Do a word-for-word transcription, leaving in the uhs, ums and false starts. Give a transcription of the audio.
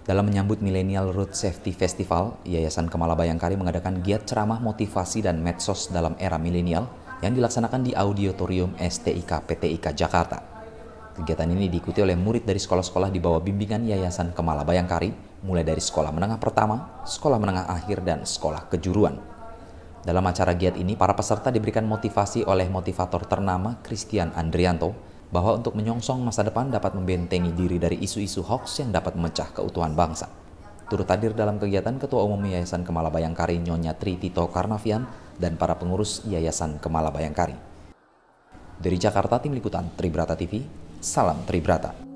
Dalam menyambut Millennial Road Safety Festival, Yayasan Kemala Bayangkari mengadakan giat ceramah motivasi dan medsos dalam era milenial yang dilaksanakan di Auditorium S T I K P T I K Jakarta. Kegiatan ini diikuti oleh murid dari sekolah-sekolah di bawah bimbingan Yayasan Kemala Bayangkari, mulai dari sekolah menengah pertama, sekolah menengah akhir, dan sekolah kejuruan. Dalam acara giat ini, para peserta diberikan motivasi oleh motivator ternama Christian Andrianto bahwa untuk menyongsong masa depan dapat membentengi diri dari isu-isu hoax yang dapat memecah keutuhan bangsa. Turut hadir dalam kegiatan Ketua Umum Yayasan Kemala Bayangkari Nyonya Tri Tito Karnavian dan para pengurus Yayasan Kemala Bayangkari. Dari Jakarta, Tim Liputan Tribrata T V, salam Tribrata.